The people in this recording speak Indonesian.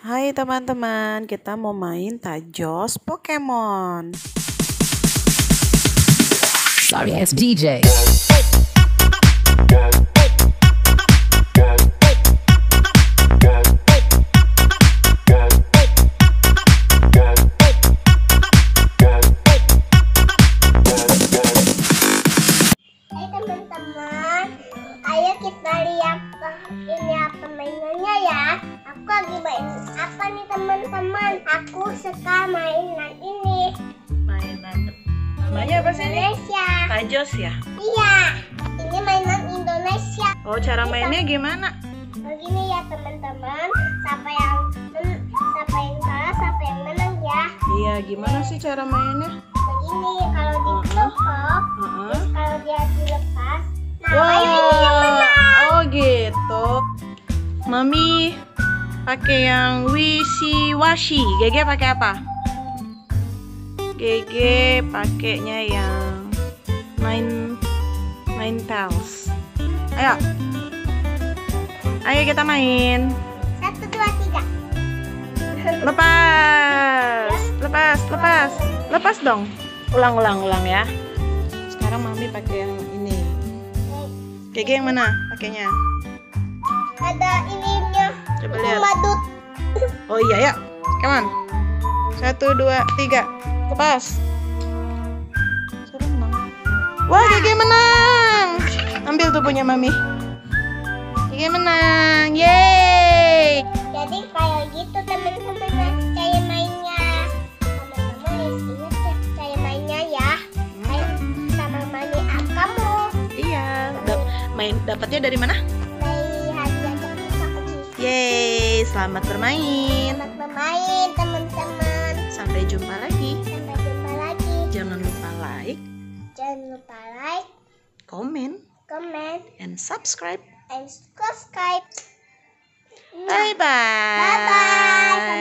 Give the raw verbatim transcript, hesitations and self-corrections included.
Hai teman-teman, kita mau main Tajos Pokemon. Sorry ass D J. Hai teman-teman, ayo kita lihat ini apa mainannya ya. Aku lagi main apa nih teman-teman? Aku suka mainan ini. Mainan namanya apa sih ini? Indonesia. Tajos ya? Iya, ini mainan Indonesia. Oh, cara mainnya gimana? Begini ya teman-teman, siapa yang men- siapa yang kalah, siapa yang menang ya. Iya, gimana sih cara mainnya? Begini, kalau ditepok, Heeh. terus kalau dia dilepas, nah ayo ini yang menang. Oh gitu. Mami pakai yang wishiwashi. Gege pakai apa? Gege pakainya yang nine nine tails. Ayo. Ayo kita main. Satu, dua, tiga. Lepas. Lepas, lepas. Lepas dong. Ulang, ulang, ulang ya. Sekarang Mami pakai yang ini. Gege yang mana pakainya? Ada ininya. Coba lihat. Madut. Oh iya, ya. Come on. Satu, dua, tiga. Lepas. Siapa menang? Wah, Gege menang. Ambil tuh punya Mami. Gege menang. Yeay. Jadi kayak gitu teman-teman cara mainnya. Teman-teman ingat ya cara mainnya ya. Kayak sama mani kamu. Iya. Dap- main dapatnya dari mana? Dari hadiah dari Sakti. Yeay. Selamat bermain. Selamat bermain teman-teman. Sampai jumpa lagi. Sampai jumpa lagi. Jangan lupa like, Jangan lupa like, comment, comment, and subscribe. and subscribe. Bye-bye. Bye bye.